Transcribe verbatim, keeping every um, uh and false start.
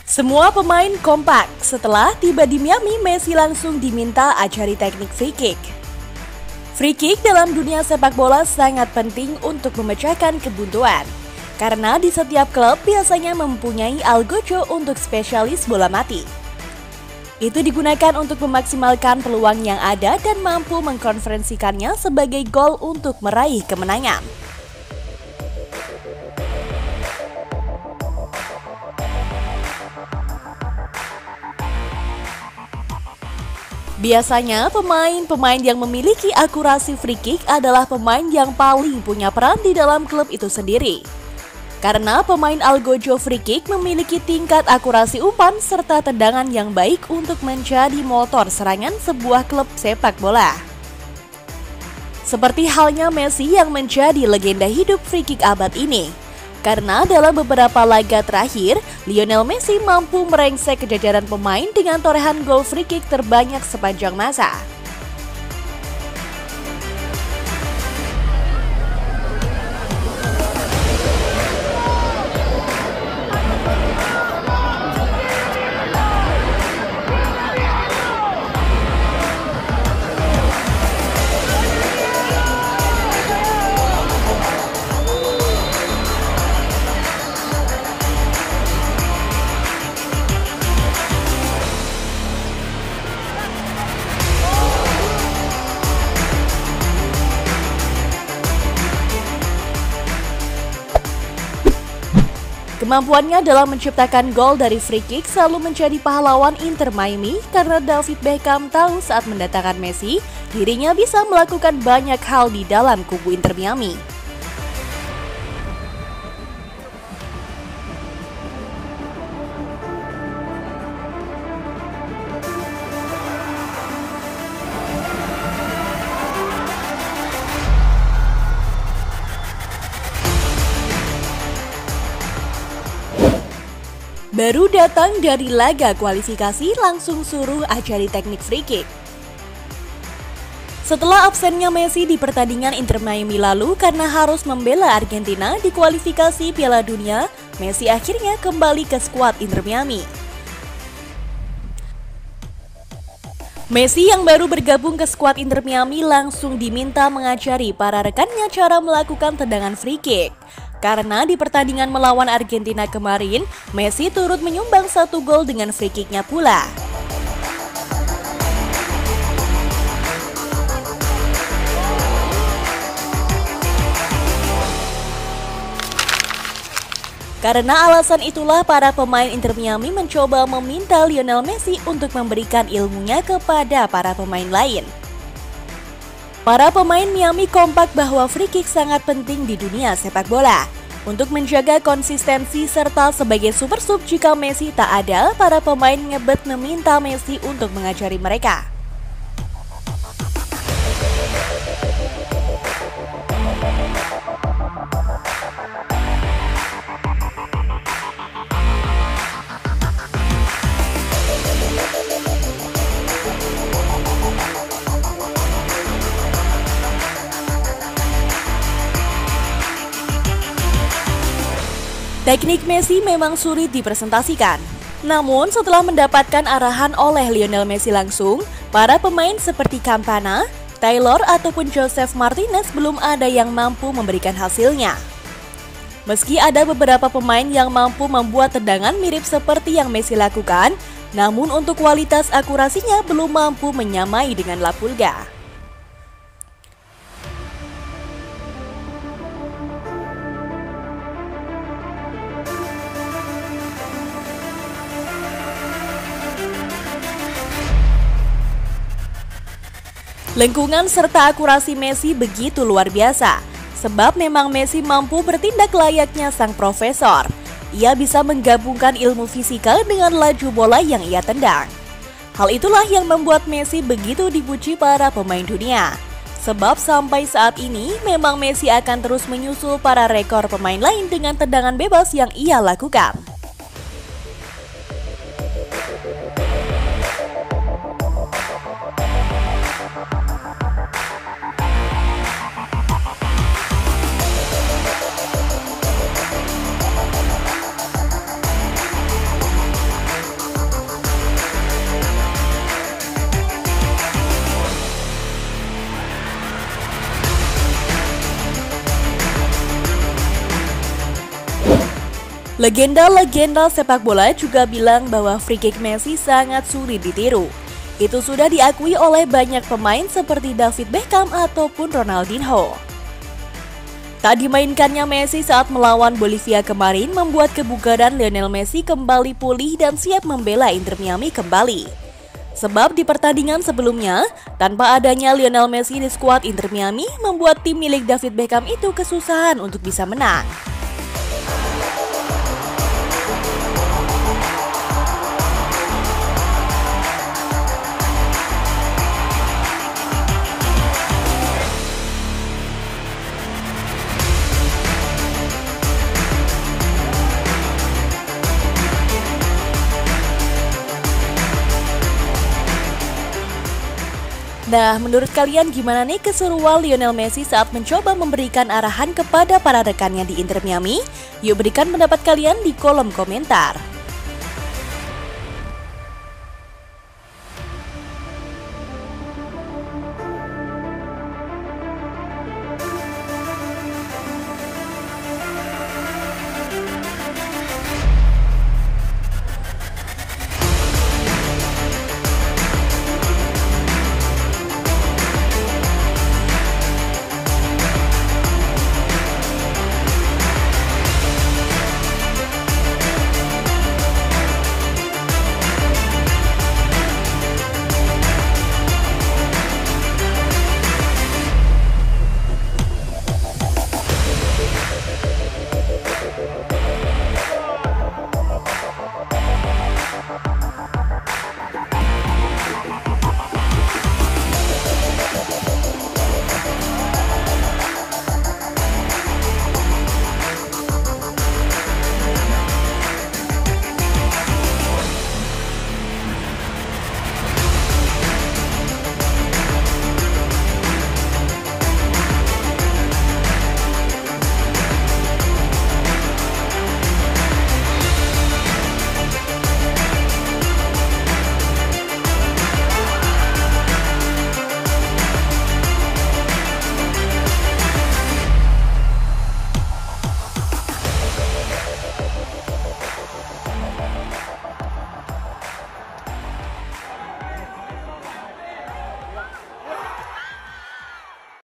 Semua pemain kompak. Setelah tiba di Miami, Messi langsung diminta ajari teknik free kick. Free kick dalam dunia sepak bola sangat penting untuk memecahkan kebuntuan. Karena di setiap klub biasanya mempunyai algojo untuk spesialis bola mati. Itu digunakan untuk memaksimalkan peluang yang ada dan mampu mengkonversikannya sebagai gol untuk meraih kemenangan. Biasanya pemain-pemain yang memiliki akurasi free kick adalah pemain yang paling punya peran di dalam klub itu sendiri. Karena pemain algojo free kick memiliki tingkat akurasi umpan serta tendangan yang baik untuk menjadi motor serangan sebuah klub sepak bola. Seperti halnya Messi yang menjadi legenda hidup free kick abad ini. Karena dalam beberapa laga terakhir, Lionel Messi mampu merengsek kejajaran pemain dengan torehan gol free kick terbanyak sepanjang masa. Kemampuannya dalam menciptakan gol dari free kick selalu menjadi pahlawan Inter Miami karena David Beckham tahu saat mendatangkan Messi, dirinya bisa melakukan banyak hal di dalam kubu Inter Miami. Baru datang dari laga kualifikasi langsung suruh ajari teknik free kick. Setelah absennya Messi di pertandingan Inter Miami lalu karena harus membela Argentina di kualifikasi Piala Dunia, Messi akhirnya kembali ke skuad Inter Miami. Messi yang baru bergabung ke skuad Inter Miami langsung diminta mengajari para rekannya cara melakukan tendangan free kick. Karena di pertandingan melawan Argentina kemarin, Messi turut menyumbang satu gol dengan free kick-nya pula. Karena alasan itulah para pemain Inter Miami mencoba meminta Lionel Messi untuk memberikan ilmunya kepada para pemain lain. Para pemain Miami kompak bahwa free kick sangat penting di dunia sepak bola. Untuk menjaga konsistensi serta sebagai super sub jika Messi tak ada, para pemain ngebet meminta Messi untuk mengajari mereka. Teknik Messi memang sulit dipresentasikan. Namun setelah mendapatkan arahan oleh Lionel Messi langsung, para pemain seperti Campana, Taylor ataupun Joseph Martinez belum ada yang mampu memberikan hasilnya. Meski ada beberapa pemain yang mampu membuat tendangan mirip seperti yang Messi lakukan, namun untuk kualitas akurasinya belum mampu menyamai dengan La Pulga. Lengkungan serta akurasi Messi begitu luar biasa, sebab memang Messi mampu bertindak layaknya sang profesor. Ia bisa menggabungkan ilmu fisika dengan laju bola yang ia tendang. Hal itulah yang membuat Messi begitu dipuji para pemain dunia. Sebab sampai saat ini memang Messi akan terus menyusul para rekor pemain lain dengan tendangan bebas yang ia lakukan. Legenda-legenda sepak bola juga bilang bahwa free kick Messi sangat sulit ditiru. Itu sudah diakui oleh banyak pemain seperti David Beckham ataupun Ronaldinho. Tak dimainkannya Messi saat melawan Bolivia kemarin membuat kebugaran Lionel Messi kembali pulih dan siap membela Inter Miami kembali. Sebab di pertandingan sebelumnya, tanpa adanya Lionel Messi di skuad Inter Miami membuat tim milik David Beckham itu kesusahan untuk bisa menang. Nah, menurut kalian gimana nih keseruan Lionel Messi saat mencoba memberikan arahan kepada para rekannya di Inter Miami? Yuk berikan pendapat kalian di kolom komentar.